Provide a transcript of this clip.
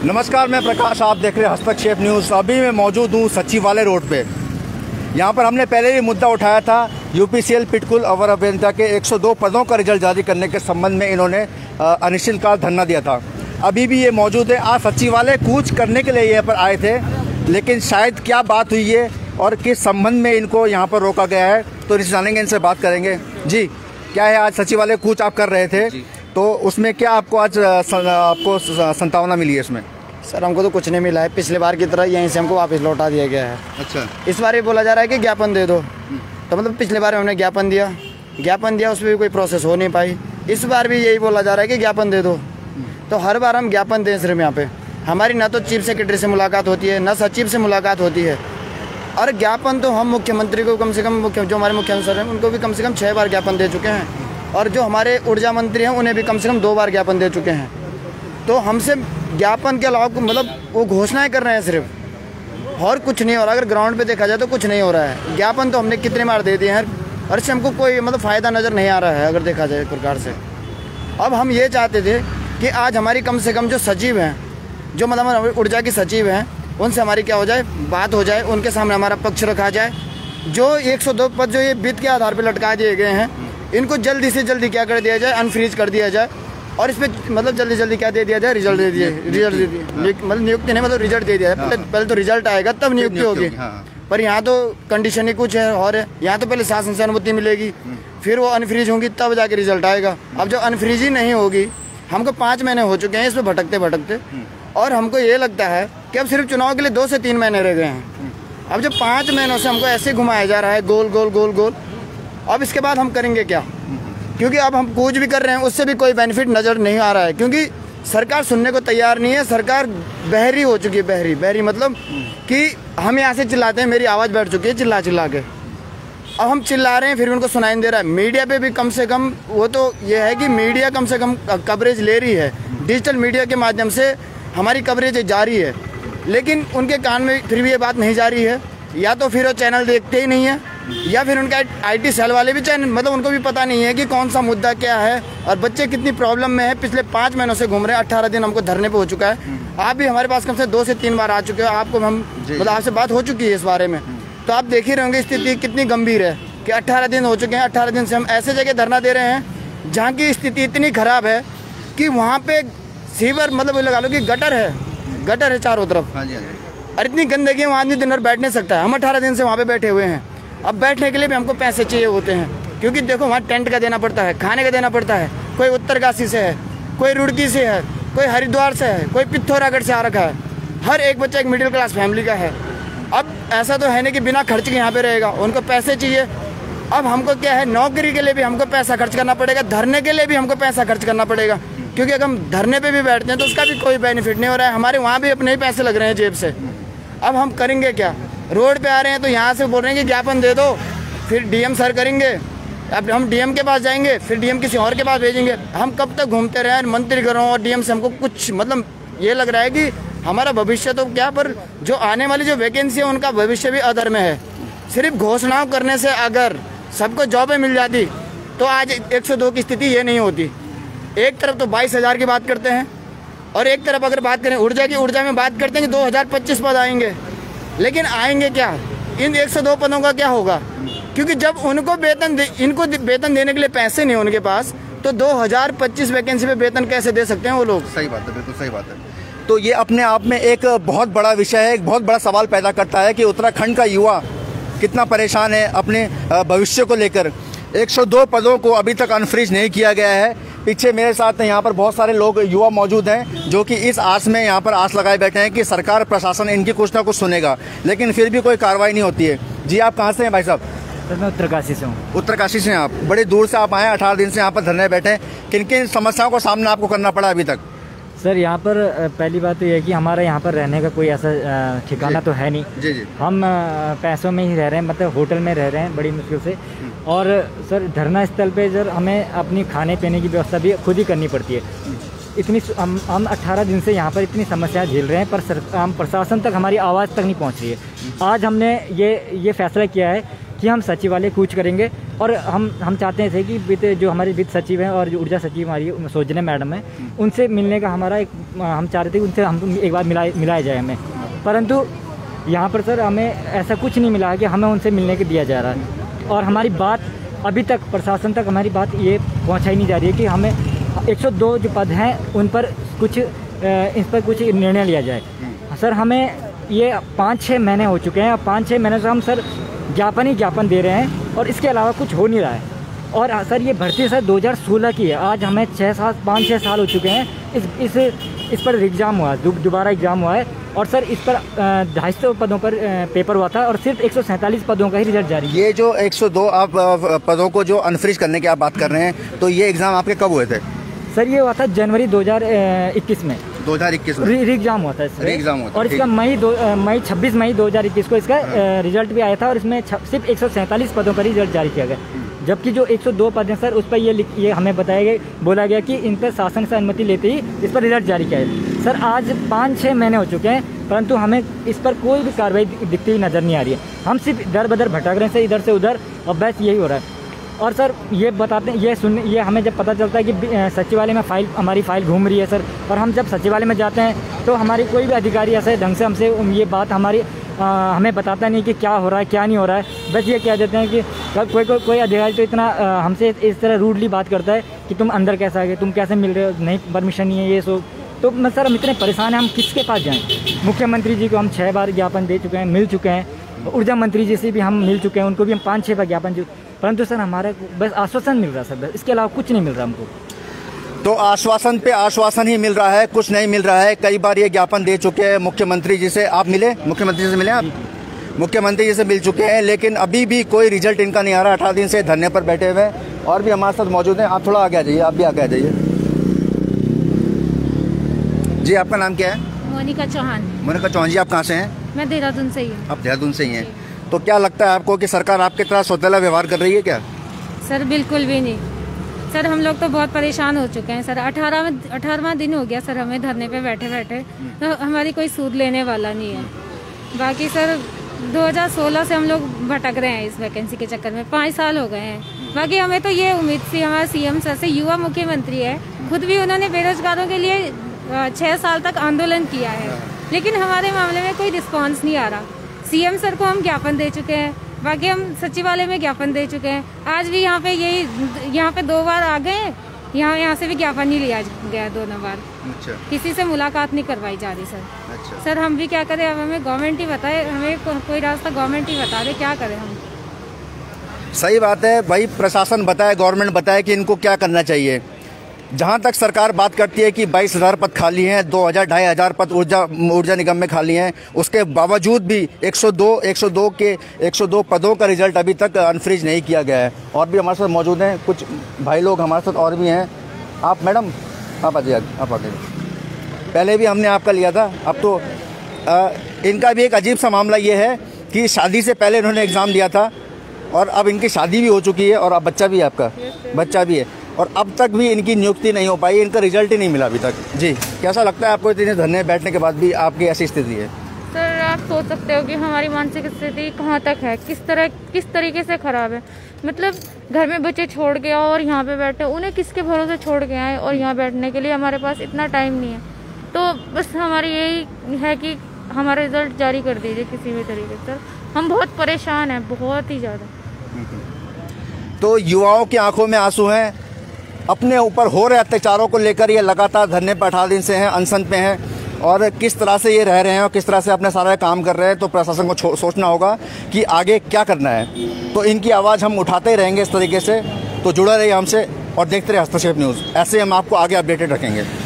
नमस्कार, मैं प्रकाश, आप देख रहे हैं हस्तक्षेप न्यूज़। अभी मैं मौजूद हूँ सचिवालय रोड पे। यहाँ पर हमने पहले भी मुद्दा उठाया था। यूपीसीएल पिटकुल अवर अभियंता के 102 पदों का रिजल्ट जारी करने के संबंध में इन्होंने अनिश्चितकाल धरना दिया था। अभी भी ये मौजूद है। आज सचिवालय कूच करने के लिए यहाँ पर आए थे, लेकिन शायद क्या बात हुई है और किस संबंध में इनको यहाँ पर रोका गया है, तो इनसे जानेंगे, इनसे बात करेंगे। जी, क्या है, आज सचिवालय कूच आप कर रहे थे, तो उसमें क्या आपको आज आपको संतावना मिली है इसमें? सर, हमको तो कुछ नहीं मिला है। पिछले बार की तरह यहीं से हमको वापस लौटा दिया गया है। अच्छा। इस बार ये बोला जा रहा है कि ज्ञापन दे दो, तो मतलब पिछले बार हमने ज्ञापन दिया, उसमें भी कोई प्रोसेस हो नहीं पाई। इस बार भी यही बोला जा रहा है कि ज्ञापन दे दो, तो हर बार हम ज्ञापन दें। सिर्फ यहाँ पे हमारी ना तो चीफ सेक्रेटरी से मुलाकात होती है, ना सचिव से मुलाकात होती है। और ज्ञापन तो हम मुख्यमंत्री को कम से कम, जो हमारे मुख्यमंत्री सर हैं उनको भी कम से कम 6 बार ज्ञापन दे चुके हैं, और जो हमारे ऊर्जा मंत्री हैं उन्हें भी कम से कम 2 बार ज्ञापन दे चुके हैं। तो हमसे ज्ञापन के अलावा मतलब वो घोषणाएं कर रहे हैं सिर्फ, और कुछ नहीं हो रहा। अगर ग्राउंड पे देखा जाए तो कुछ नहीं हो रहा है। ज्ञापन तो हमने कितने बार दे दिए हैं, और इससे हमको कोई मतलब फ़ायदा नज़र नहीं आ रहा है अगर देखा जाए एक प्रकार से। अब हम ये चाहते थे कि आज हमारी कम से कम जो सचिव हैं, जो मतलब ऊर्जा की सचिव हैं, उनसे हमारी क्या हो जाए, बात हो जाए, उनके सामने हमारा पक्ष रखा जाए। जो 102 पद जो ये वित्त के आधार पर लटका दिए गए हैं, इनको जल्दी से जल्दी क्या कर दिया जाए, अनफ्रीज कर दिया जाए। और इस पर मतलब जल्दी जल्दी क्या दे दिया जाए, रिजल्ट दे दिए, मतलब नियुक्ति नहीं, मतलब रिजल्ट दे दिया है। पहले तो रिजल्ट आएगा तब नियुक्ति होगी। पर यहाँ तो कंडीशन ही कुछ है और यहाँ तो पहले शासन से अनुमति मिलेगी, फिर वो अनफ्रीज होंगी, तब जाके रिजल्ट आएगा। अब जो अनफ्रीज ही नहीं होगी, हमको 5 महीने हो चुके हैं इस पर भटकते भटकते, और हमको ये लगता है कि अब सिर्फ चुनाव के लिए 2 से 3 महीने रह गए हैं। अब जो 5 महीनों से हमको ऐसे घुमाया जा रहा है, गोल गोल गोल गोल, अब इसके बाद हम करेंगे क्या? क्योंकि अब हम कुछ भी कर रहे हैं उससे भी कोई बेनिफिट नज़र नहीं आ रहा है, क्योंकि सरकार सुनने को तैयार नहीं है। सरकार बहरी हो चुकी है। बहरी मतलब कि हम यहाँ से चिल्लाते हैं, मेरी आवाज़ बैठ चुकी है चिल्ला चिल्ला के। अब हम चिल्ला रहे हैं, फिर भी उनको सुनाई नहीं दे रहा है। मीडिया पे भी कम से कम, वो तो ये है कि मीडिया कम से कम कवरेज ले रही है, डिजिटल मीडिया के माध्यम से हमारी कवरेज जारी है, लेकिन उनके कान में फिर भी ये बात नहीं जा रही है। या तो फिर वो चैनल देखते ही नहीं है, या फिर उनका IT सेल वाले भी चैनल, मतलब उनको भी पता नहीं है कि कौन सा मुद्दा क्या है और बच्चे कितनी प्रॉब्लम में है। पिछले 5 महीनों से घूम रहे हैं, 18 दिन हमको धरने पे हो चुका है। आप भी हमारे पास कम से 2 से 3 बार आ चुके हो, आपको हम मतलब आपसे बात हो चुकी है इस बारे में, तो आप देख ही रहे होंगे स्थिति कितनी गंभीर है कि 18 दिन हो चुके हैं। 18 दिन से हम ऐसे जगह धरना दे रहे हैं जहाँ की स्थिति इतनी खराब है कि वहाँ पे सीवर, मतलब लगा लो कि गटर है चारों तरफ, और इतनी गंदगी है, वहाँ आदमी दिन भर बैठ नहीं सकता है। हम 18 दिन से वहाँ पे बैठे हुए हैं। अब बैठने के लिए भी हमको पैसे चाहिए होते हैं, क्योंकि देखो वहाँ टेंट का देना पड़ता है, खाने का देना पड़ता है। कोई उत्तरकाशी से है, कोई रुड़की से है, कोई हरिद्वार से है, कोई पिथौरागढ़ से आ रखा है। हर एक बच्चा एक मिडिल क्लास फैमिली का है। अब ऐसा तो है नहीं कि बिना खर्च के यहाँ पे रहेगा, उनको पैसे चाहिए। अब हमको क्या है, नौकरी के लिए भी हमको पैसा खर्च करना पड़ेगा, धरने के लिए भी हमको पैसा खर्च करना पड़ेगा, क्योंकि अगर हम धरने पे भी बैठते हैं तो उसका भी कोई बेनिफिट नहीं हो रहा है। हमारे वहाँ भी अपने ही पैसे लग रहे हैं जेब से। अब हम करेंगे क्या? रोड पे आ रहे हैं तो यहाँ से बोल रहे हैं कि ज्ञापन दे दो, फिर DM सर करेंगे, अब हम DM के पास जाएंगे, फिर DM किसी और के पास भेजेंगे। हम कब तक घूमते रहे मंत्री घरों और DM से? हमको कुछ मतलब ये लग रहा है कि हमारा भविष्य तो क्या, पर जो आने वाली जो वैकेंसी है उनका भविष्य भी अधर में है। सिर्फ घोषणाओं करने से अगर सबको जॉबें मिल जाती तो आज 102 की स्थिति ये नहीं होती। एक तरफ तो 22,000 की बात करते हैं, और एक तरफ अगर बात करें ऊर्जा में बात करते हैं कि 2025 पद आएंगे, लेकिन आएंगे क्या? इन 102 पदों का क्या होगा? क्योंकि जब उनको इनको वेतन देने के लिए पैसे नहीं उनके पास, तो 2025 वैकेंसी पे वेतन कैसे दे सकते हैं वो लोग? सही बात है, बिल्कुल सही बात है। तो ये अपने आप में एक बहुत बड़ा विषय है, एक बहुत बड़ा सवाल पैदा करता है कि उत्तराखंड का युवा कितना परेशान है अपने भविष्य को लेकर। 102 पदों को अभी तक अनफ्रीज नहीं किया गया है। पीछे मेरे साथ यहाँ पर बहुत सारे लोग, युवा मौजूद हैं, जो कि इस आस में यहाँ पर आस लगाए बैठे हैं कि सरकार प्रशासन इनकी कुछ ना कुछ सुनेगा, लेकिन फिर भी कोई कार्रवाई नहीं होती है। जी, आप कहाँ से हैं भाई साहब? सर, मैं उत्तरकाशी से हूँ। उत्तरकाशी से हैं आप? बड़ी दूर से आप आए, 18 दिन से यहाँ पर धरने बैठे हैं। किन किन समस्याओं का सामना आपको करना पड़ा अभी तक? सर, यहाँ पर पहली बात तो ये है कि हमारा यहाँ पर रहने का कोई ऐसा ठिकाना तो है नहीं। जी। हम पैसों में ही रह रहे हैं, मतलब होटल में रह रहे हैं बड़ी मुश्किल से। और सर, धरना स्थल पे सर हमें अपनी खाने पीने की व्यवस्था भी खुद ही करनी पड़ती है। इतनी हम 18 दिन से यहाँ पर इतनी समस्याएं झेल रहे हैं, पर प्रशासन तक हमारी आवाज़ तक नहीं पहुँच रही है। आज हमने ये फैसला किया है कि हम सचिवालय कूच करेंगे और हम चाहते थे कि जो हमारे वित्त सचिव हैं और जो ऊर्जा सचिव हमारी सोजने मैडम है, उनसे मिलने का हमारा हम चाह रहे थे कि उनसे हम एक बार मिलाया जाए हमें, परंतु यहाँ पर सर हमें ऐसा कुछ नहीं मिला है कि हमें उनसे मिलने के दिया जा रहा है। और हमारी बात अभी तक प्रशासन तक हमारी बात ये पहुँचाई नहीं जा रही है कि हमें 102 जो पद हैं उन पर इस पर कुछ निर्णय लिया जाए। सर हमें ये 5-6 महीने हो चुके हैं और 5-6 महीने से हम सर ज्ञापन दे रहे हैं और इसके अलावा कुछ हो नहीं रहा है। और सर ये भर्ती सर 2016 की है, आज हमें 5-6 साल हो चुके हैं इस पर एग्ज़ाम हुआ, दोबारा एग्ज़ाम हुआ है और सर इस पर 250 पदों पर पेपर हुआ था और सिर्फ 147 पदों का ही रिजल्ट जारी है। ये जो 102 आप पदों को जो अनफ्रीज करने की आप बात कर रहे हैं, तो ये एग्ज़ाम आपके कब हुए थे? सर ये हुआ था जनवरी 2021 में। 2021 में एग्ज़ाम हुआ था एग्ज़ाम हुआ था, और इसका 26 मई 2021 को इसका रिजल्ट भी आया था और इसमें सिर्फ 147 पदों का रिजल्ट जारी किया गया, जबकि जो 102 पद हैं सर उस पर ये हमें बोला गया कि इन पर शासन से अनुमति लेते ही इस पर रिजल्ट जारी किया है। सर आज 5-6 महीने हो चुके हैं परंतु हमें इस पर कोई भी कार्रवाई दिखती हुई नज़र नहीं आ रही है। हम सिर्फ दर बदर भटक रहे हैं सर इधर से उधर और बस यही हो रहा है। और सर ये बताते हैं ये हमें जब पता चलता है कि सचिवालय में हमारी फ़ाइल घूम रही है सर, और हम जब सचिवालय में जाते हैं तो हमारी कोई भी अधिकारी ऐसे ढंग से हमसे ये बात हमें बताता नहीं कि क्या हो रहा है क्या नहीं हो रहा है। बस ये कह देते हैं कि कोई अधिकारी तो इतना हमसे इस तरह रूडली बात करता है कि तुम अंदर कैसे आ गए, तुम कैसे मिल रहे हो, नहीं परमिशन नहीं है ये सो। तो सर हम इतने परेशान हैं, हम किसके पास जाएँ? मुख्यमंत्री जी को हम 6 बार ज्ञापन दे चुके हैं, मिल चुके हैं, ऊर्जा मंत्री जी से भी हम मिल चुके हैं, उनको भी हम 5-6 बार ज्ञापन, परंतु सर हमारे बस आश्वासन मिल रहा है सर, बस इसके अलावा कुछ नहीं मिल रहा हमको। तो आश्वासन पे आश्वासन ही मिल रहा है, कुछ नहीं मिल रहा है। कई बार ये ज्ञापन दे चुके हैं मुख्यमंत्री जी से। आप मिले मुख्यमंत्री से? मिले आप? मुख्यमंत्री जी से मिल चुके हैं लेकिन अभी भी कोई रिजल्ट इनका नहीं आ रहा। 18 दिन से धरने पर बैठे हुए हैं और भी हमारे साथ मौजूद हैं। आप थोड़ा आगे आ जाइए, आप भी आगे आ जाइए। जी आपका नाम क्या है? मोनिका चौहान। मोनिका चौहान जी, आप कहाँ से हैं? मैं देहरादून से ही हूँ। आप देहरादून से ही हैं, तो क्या लगता है आपको कि सरकार आपके तरह सौतेला व्यवहार कर रही है क्या? सर बिल्कुल भी नहीं सर, हम लोग तो बहुत परेशान हो चुके हैं सर। 18वां दिन हो गया सर हमें धरने पे बैठे बैठे, तो हमारी कोई सूद लेने वाला नहीं है। बाकी सर 2016 से हम लोग भटक रहे हैं इस वैकेंसी के चक्कर में, 5 साल हो गए हैं। बाकी हमें तो ये उम्मीद थी, हमारा सीएम सर से, युवा मुख्यमंत्री है, खुद भी उन्होंने बेरोजगारों के लिए 6 साल तक आंदोलन किया है, लेकिन हमारे मामले में कोई रिस्पॉन्स नहीं आ रहा। सीएम सर को हम ज्ञापन दे चुके हैं, बाकी हम सचिवालय में ज्ञापन दे चुके हैं। आज भी यहाँ पे 2 बार आ गए, यहाँ से भी ज्ञापन नहीं लिया गया 2 बार। अच्छा। किसी से मुलाकात नहीं करवाई जा रही सर। अच्छा। सर हम भी क्या करें, अब हमें गवर्नमेंट ही बताए, हमें कोई रास्ता गवर्नमेंट ही बता दे, क्या करें हम। सही बात है भाई, प्रशासन बताए, गवर्नमेंट बताए कि इनको क्या करना चाहिए। जहाँ तक सरकार बात करती है कि 22,000 पद खाली हैं, 2,000-2,500 पद ऊर्जा निगम में खाली हैं, उसके बावजूद भी 102 पदों का रिजल्ट अभी तक अनफ्रीज नहीं किया गया है। और भी हमारे साथ मौजूद हैं कुछ भाई लोग, हमारे साथ और भी हैं। आप मैडम, आप आ जाइए, आप आ गए। पहले भी हमने आपका लिया था, अब तो इनका भी एक अजीब सा मामला ये है कि शादी से पहले इन्होंने एग्ज़ाम दिया था और अब इनकी शादी भी हो चुकी है और अब बच्चा भी है, आपका बच्चा भी है, और अब तक भी इनकी नियुक्ति नहीं हो पाई, इनका रिजल्ट ही नहीं मिला अभी तक। जी, कैसा लगता है आपको इतने धरने बैठने के बाद भी आपकी ऐसी स्थिति है? सर आप सोच सकते हो कि हमारी मानसिक स्थिति कहाँ तक है, किस तरीके से खराब है। मतलब घर में बच्चे छोड़ के आओ और यहाँ पे बैठे, उन्हें किसके भरोसे छोड़ के आए, और यहाँ बैठने के लिए हमारे पास इतना टाइम नहीं है। तो बस हमारी यही है कि हमारा रिजल्ट जारी कर दीजिए किसी भी तरीके से। हम बहुत परेशान हैं, बहुत ही ज़्यादा। तो युवाओं की आंखों में आंसू हैं, अपने ऊपर हो रहे अत्याचारों को लेकर ये लगातार धरने पर 18 दिन से हैं, अनशन पे हैं, और किस तरह से ये रह रहे हैं और किस तरह से अपने सारा काम कर रहे हैं। तो प्रशासन को सोचना होगा कि आगे क्या करना है। तो इनकी आवाज़ हम उठाते ही रहेंगे इस तरीके से। तो जुड़ा रहिए हमसे और देखते रहिए हस्तक्षेप न्यूज़, ऐसे हम आपको आगे अपडेटेड रखेंगे।